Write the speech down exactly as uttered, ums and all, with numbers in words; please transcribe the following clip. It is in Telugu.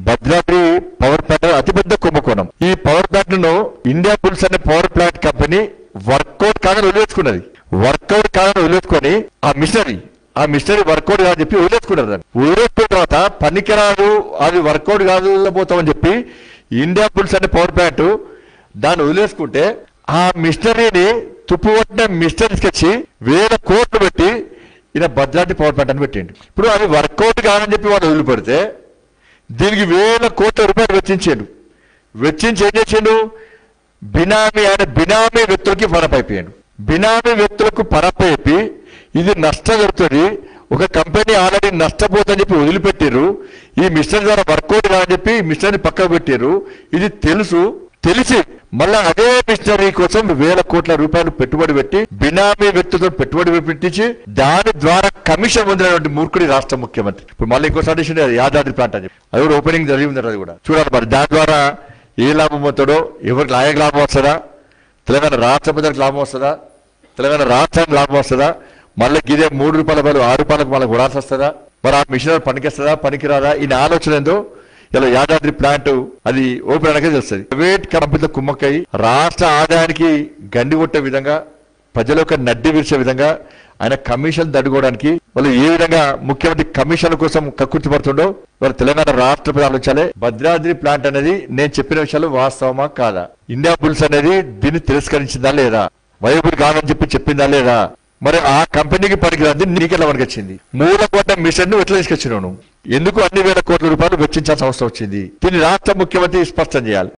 భద్రాద్రి పవర్ ప్లాంట్ అతిపెద్ద కుంభకోణం. ఈ పవర్ ప్లాంట్ ను ఇండియా బుల్స్ అనే పవర్ ప్లాంట్ కంపెనీ వర్కౌట్ కాదని వదిలేసుకున్నది. వర్కౌట్ కాదని వదిలేసుకొని ఆ మిషనరీ ఆ మిషనరీ వర్కౌట్ కాదని చెప్పి వదిలేసుకున్నారు. దాన్ని వదిలేసుకున్న తర్వాత పనికిరాదు, అది వర్కౌట్ కాదు పోతామని చెప్పి ఇండియా బుల్స్ అనే పవర్ ప్లాంట్ దాన్ని వదిలేసుకుంటే ఆ మిషనరీని తుప్పుపట్టిన మిషనరీకి వచ్చి వేల కోట్లు పెట్టి ఈయన భద్రాద్రి పవర్ ప్లాంట్ అని పెట్టిండు. ఇప్పుడు అది వర్కౌట్ కాదని చెప్పి వాళ్ళు వదిలిపెడితే దీనికి వేల కోట్ల రూపాయలు వెచ్చించాడు. వెచ్చించి ఏం చేసిండు? బినామీ ఆయన బినామీ వ్యక్తులకి పరపైపోయాడు. బినామీ వ్యక్తులకు పరపైపి ఇది నష్టం జరుగుతుంది, ఒక కంపెనీ ఆల్రెడీ నష్టపోతుందని చెప్పి వదిలిపెట్టారు. ఈ మిషన్ ద్వారా వర్కౌట్ కాదని చెప్పి మిషనరీ పక్కకు పెట్టారు. ఇది తెలుసు, తెలిసి మళ్ళా అదే మిషనరీ కోసం వేల కోట్ల రూపాయలు పెట్టుబడి పెట్టి బినామీ వ్యక్తులతో పెట్టుబడి పెట్టించి దాని ద్వారా కమిషన్ పొందినటువంటి మూర్ఖుడి రాష్ట్ర ముఖ్యమంత్రి. ఇప్పుడు మళ్ళీ ఇంకోసారి యాదాద్రి ప్లాంట్ అని చెప్పి అది కూడా ఓపెనింగ్ జరిగి ఉంది. అది కూడా చూడాలి మరి దాని ద్వారా ఏ లాభం అవుతాడో, ఎవరికి నాయకు లాభం వస్తుందా, తెలంగాణ రాష్ట్ర ప్రజలకు లాభం వస్తుందా, తెలంగాణ రాష్ట్రానికి లాభం వస్తుందా, మళ్ళీ ఇదే మూడు రూపాయల బదులు ఆరు రూపాయలకు మళ్ళీ కొడాల్సి వస్తుందా, మరి ఆ మిషనరీ పనికిస్తుందా పనికిరాదా, ఈ ఆలోచన ఏందో ఇలా యాదాద్రి ప్లాంట్ అది ఓపెన్ అనకే తెలుస్తుంది. ప్రైవేట్ కంపెనీల కుమ్మక్కై రాష్ట్ర ఆదాయానికి గండి కొట్టే విధంగా, ప్రజలకు నడ్డి విరిచే విధంగా ఆయన కమిషన్ దడుకోవడానికి వాళ్ళు ఏ విధంగా ముఖ్యమంత్రి కమిషన్ల కోసం కక్కుర్తి పడుతుండో వాళ్ళు తెలంగాణ రాష్ట్ర ప్రజలు ఆలోచించాలి. భద్రాద్రి ప్లాంట్ అనేది నేను చెప్పిన విషయాలు వాస్తవమా కాదా, ఇండియా బుల్స్ అనేది దీన్ని తిరస్కరించిందా లేదా, వైబుల్ కాదని చెప్పి చెప్పిందా లేదా, మరి ఆ కంపెనీకి పనికిరాంది నీకెలా మనకి వచ్చింది, మూల కోట్ల మిషన్ ను ఎట్లా తీసుకొచ్చినావు, ఎందుకు అన్ని వేల కోట్ల రూపాయలు వెచ్చించాల్సిన అవసరం వచ్చింది, దీన్ని రాష్ట్ర ముఖ్యమంత్రి స్పష్టం చేయాలి.